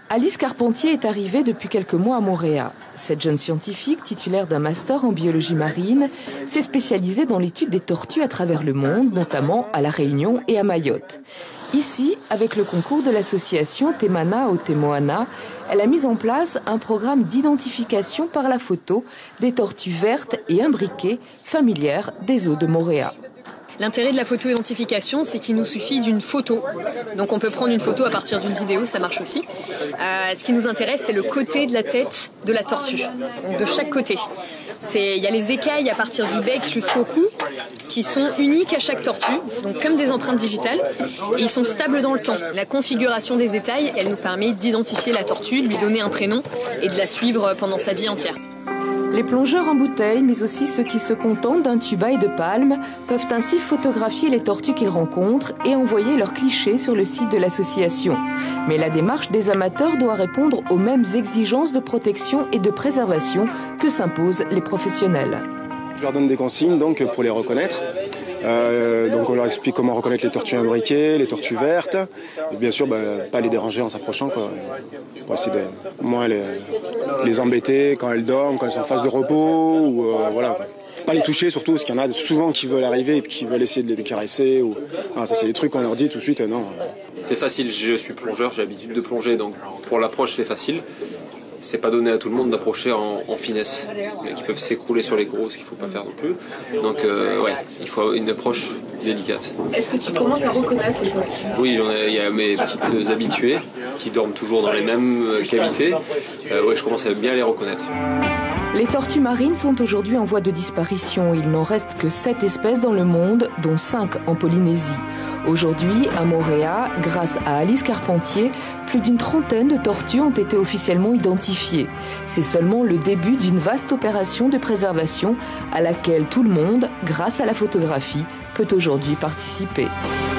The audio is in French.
Alice Carpentier est arrivée depuis quelques mois à Mooréa. Cette jeune scientifique, titulaire d'un master en biologie marine, s'est spécialisée dans l'étude des tortues à travers le monde, notamment à La Réunion et à Mayotte. Ici, avec le concours de l'association Temana Otemoana, elle a mis en place un programme d'identification par la photo des tortues vertes et imbriquées familières des eaux de Mooréa. L'intérêt de la photo-identification, c'est qu'il nous suffit d'une photo. Donc on peut prendre une photo à partir d'une vidéo, ça marche aussi. Ce qui nous intéresse, c'est le côté de la tête de la tortue, donc de chaque côté. Il y a les écailles à partir du bec jusqu'au cou qui sont uniques à chaque tortue, donc comme des empreintes digitales, et ils sont stables dans le temps. La configuration des écailles, elle nous permet d'identifier la tortue, de lui donner un prénom et de la suivre pendant sa vie entière. Les plongeurs en bouteille, mais aussi ceux qui se contentent d'un tuba et de palmes, peuvent ainsi photographier les tortues qu'ils rencontrent et envoyer leurs clichés sur le site de l'association. Mais la démarche des amateurs doit répondre aux mêmes exigences de protection et de préservation que s'imposent les professionnels. Je leur donne des consignes donc, pour les reconnaître. Donc on leur explique comment reconnaître les tortues imbriquées, les tortues vertes. Et bien sûr, pas les déranger en s'approchant, quoi. Pour essayer de moins les embêter quand elles dorment, quand elles sont en phase de repos. Ou, voilà. Pas les toucher surtout, parce qu'il y en a souvent qui veulent arriver et qui veulent essayer de les caresser. Ou... Ah, ça c'est des trucs qu'on leur dit tout de suite, non. C'est facile, je suis plongeur, j'ai l'habitude de plonger, donc pour l'approche c'est facile. C'est pas donné à tout le monde d'approcher en finesse. Il y en a qui peuvent s'écrouler sur les gros, ce qu'il faut pas faire non plus. Donc ouais, il faut une approche délicate. Est-ce que tu commences à reconnaître les tortues? Oui, il y a mes petites habituées qui dorment toujours dans les mêmes cavités. Ouais, je commence à bien les reconnaître. Les tortues marines sont aujourd'hui en voie de disparition. Il n'en reste que 7 espèces dans le monde, dont 5 en Polynésie. Aujourd'hui, à Mooréa, grâce à Alice Carpentier, plus d'une trentaine de tortues ont été officiellement identifiées. C'est seulement le début d'une vaste opération de préservation à laquelle tout le monde, grâce à la photographie, peut aujourd'hui participer.